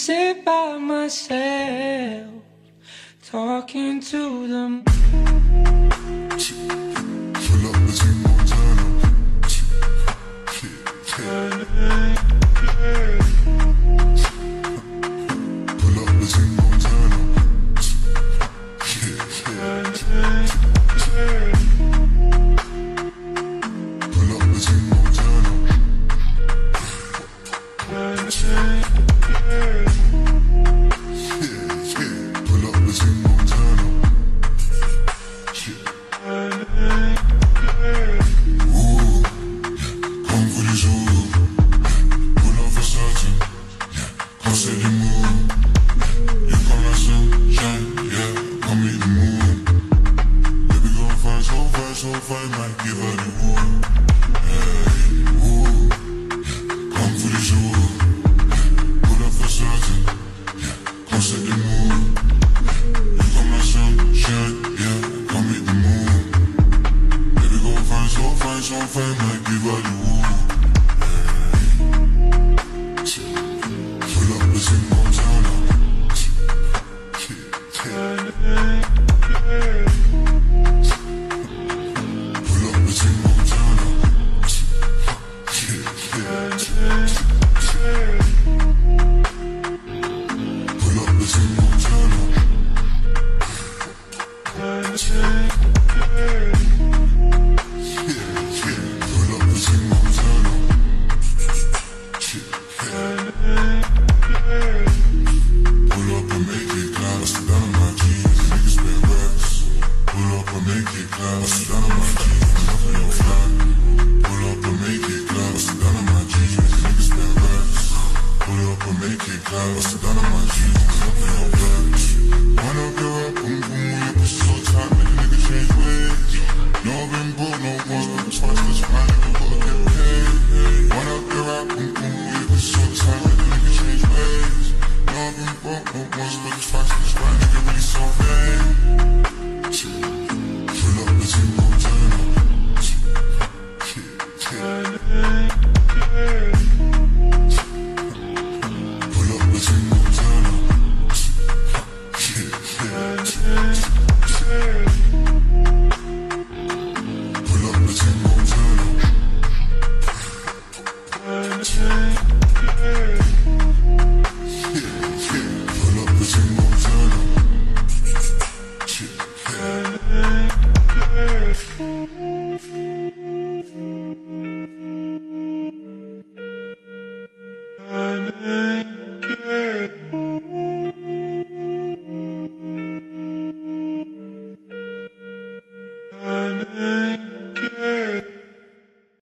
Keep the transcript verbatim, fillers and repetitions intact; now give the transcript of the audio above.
sit by myself, talking to them. Pull up, let's get more time. Pull up, let's get more time. Pull up, let's get more time. Pull up, let's get more time. Ooh, come for this ooh. Pull up for certain. Come set the mood. You come like sunshine, yeah. Come meet the moon. Baby, go fast, so fast, so fast, might give her the woo. Hey, ooh, come for this ooh. Pull up for certain. Come set the mood. You come like sunshine, yeah. Come meet the moon. Baby, go fast, so fast, so fast, might give her the woo. Pull up, let's get more time. Pull up, let's get more time. Pull up, let's get more time. Pull up, let's get more time. Pull up and make it clap. I sit down on my jeans, niggas spend racks. Pull up and make it clap. I sit down on my jeans, nothing on flat. Pull up and make it clap. I sit down on my jeans, niggas spend racks. Pull up and make it clap. I sit down on my jeans, nothing on flat. Wind up your up, boom boom, your pussy so tight, make a nigga change ways. No, I've been broke, no once, but twice, that's why nigga gotta get paid. Wind up your up, boom boom, your pussy so tight, make a nigga change ways. No, I've been broke, no once, but twice, that's why nigga really so vain. Pull up, let's get more time. Pull up, let's get more